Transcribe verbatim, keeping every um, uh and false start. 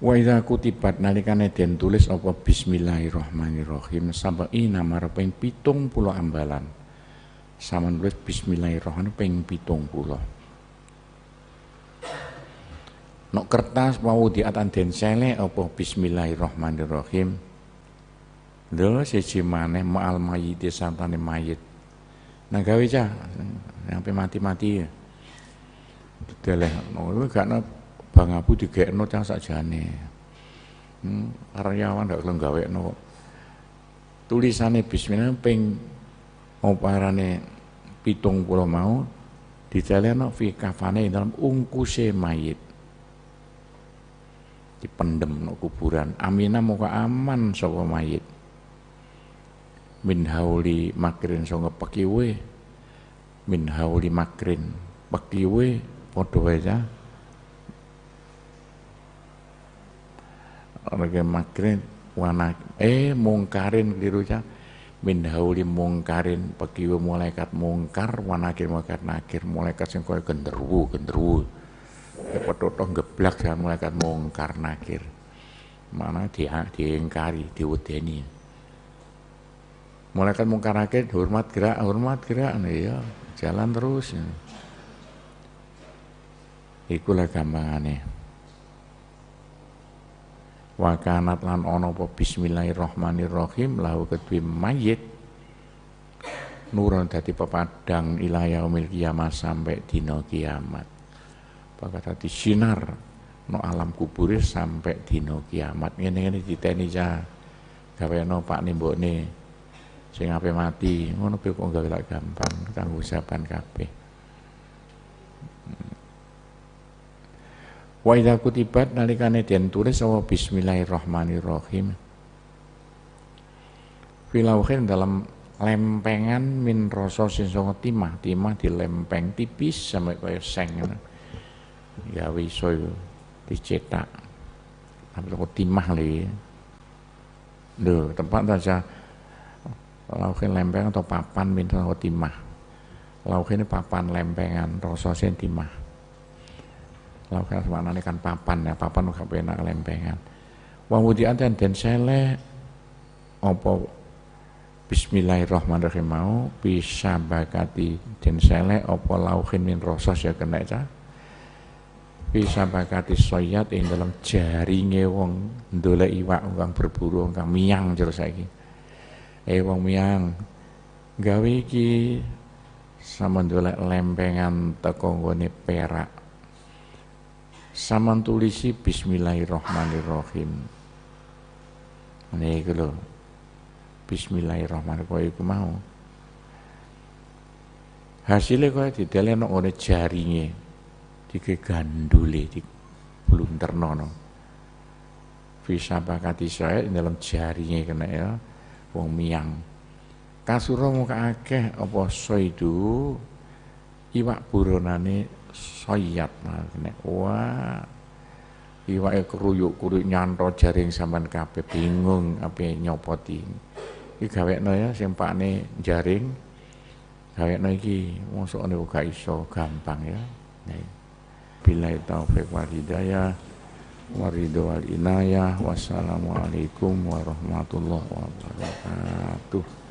Wa idza kutibat nalikane den tulis apa bismillahirrahmanirrahim sab'ina maraping pitung puluh ambalan. Sama nulis bismillahirrahmanirrahim ping pitung puluh. Nok kertas mau diatan den sele apa bismillahirrahmanirrahim. Lho siji maneh ma'al mayyit santane mayit. Nah gawe cah sampai mati-mati ya. Deleh ngono gak ana Bang Abu digekno cah sakjane. Hmm, karyawan ndak gelem gawekno. Tulisane bismillah ping oparane pitung puluh mau dijaleno fi kafane dalam ungkuse mayit. Dipendem no kuburan. Aminah muka aman sapa mayit. Min hauli makrin sanga pekiwe. Min hauli makrin pekiwe padha wae ya. Orangnya makrin wana eh mungkarin keliru ya. Min hauli mungkarin pekiwe malaikat mungkar wanakir malaikat nakir malaikat sing kaya genderuwo genderuwo padha geblak ya malaikat mungkar nakir mana dia diingkari diwedeni malaikat mungkar nakir hormat gerak hormat gerak ya jalan terus ya. Ikulah gampangane wa kanat lan ana apa bismillahirrahmanirrahim lahu kedue mayit nuron dadi pepadang ila yaumil kiamah sampai dina kiamat. Bakal dadi sinar no alam kubur sampai dina kiamat. Ngene-ngene diteni cah gaweno Pak nimbokne sing ape mati ngono kok gawe lak gampang kanggo saban kabeh. Wa idza kutibat nalikane den tulis apa bismillahirrahmanirrahim filauhin dalam lempengan min rasa sing sanga timah timah dilempeng tipis sampai kaya seng ngono gawe iso dicetak apa timah le lho tempat saja lauhin lempeng atau papan min sanga timah lauhin papan lempengan rasa sing timah. Lakukan semanane kan papan ya, papan gak penak lempengan. Wa mudian dan den sele apa bismillahirrahmanirrahim mau bisa bakati den sele apa lauhin min rosas ya kena cah. Bisa bakati soyat ing dalam jaringe wong ndolek iwak kang berburu kang miyang jero saiki. Eh wong miyang gawe iki sama ndolek lempengan teko nggone perak. Saman tulisi bismillahirrahmanirrahim. Ini iku lho. Bismillahirrahmanirrahim iku mau. Hasilnya kaya dideleh nang ngene jaringe. Dike gandule di blunterno no. Bisa bakati saya dalam jaringe kena ya wong miyang. Kasura muka akeh apa soidu iwak buronane soyat nah wah iwake keruyuk-keruyuk nyantol jaring sampean kabeh bingung ape nyopoti iki gawekno ya sing pakne jaring gawekno iki mosok nek gak iso gampang ya billahi taufik wal hidayah waridho wal inayah wassalamualaikum warahmatullahi wabarakatuh.